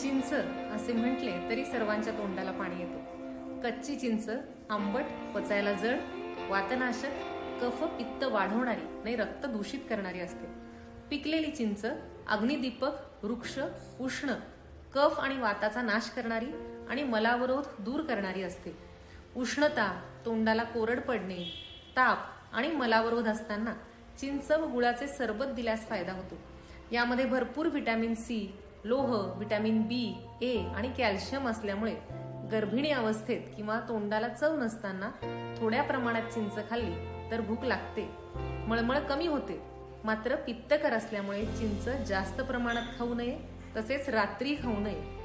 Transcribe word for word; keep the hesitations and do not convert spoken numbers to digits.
चिंच असे म्हटले तरी सर्वांच्या तोंडाला पाणी येते। कच्ची चिंच आंबट, पचायला जड, वातनाशक, कफ पित्त वाढवणारी नाही रक्त दूषित करणारी असते। पिकलेली चिंच अग्निदीपक, वृक्ष, उष्ण, कफ आणि वाताचा नाश करणारी आणि मलावरोध दूर करणारी असते। उष्णता, तोंडाला कोरड पडणे, ताप आणि मलावरोध असताना चिंच व गुळाचे सरबत दिल्यास फायदा होतो। यामध्ये भरपूर व्हिटॅमिन सी, लोह, व्हिटॅमिन बी, ए आणि कॅल्शियम असल्यामुळे गर्भिणी अवस्थेत किंवा तोंडाला चव नसताना थोड्या प्रमाणात चिंच खाल्ली तर भूक लागते, मळमळ कमी होते। मात्र पित्तकर असल्यामुळे चिंच जास्त प्रमाणात खाऊ नये, तसेच रात्री खाऊ नये।